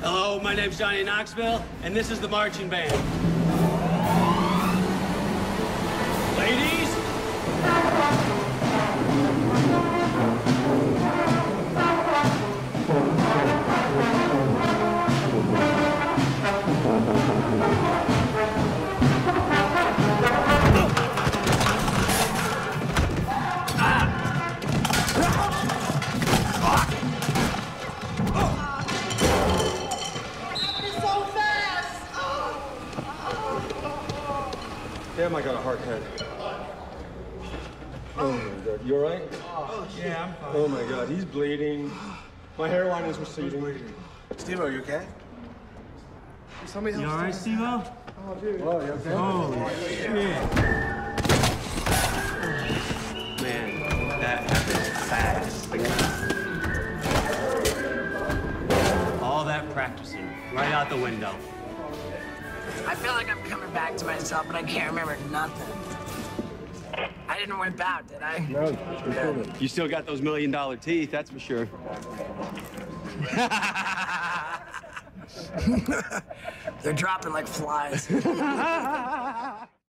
Hello, my name's Johnny Knoxville, and this is the marching band. Ladies? Damn, I got a hard head. Oh my God, you all right? Oh, yeah, I'm fine. Oh my God, he's bleeding. My hairline is receding. Steve, are you okay? Somebody help. You all right, Steve-O? Oh, dude. Oh, you okay? Holy shit. Man, that happened fast. All that practicing, right out the window. I feel like I'm coming back to myself, but I can't remember nothing. I didn't whip out, did I? No, you couldn't. You still got those $1 million teeth, that's for sure. They're dropping like flies.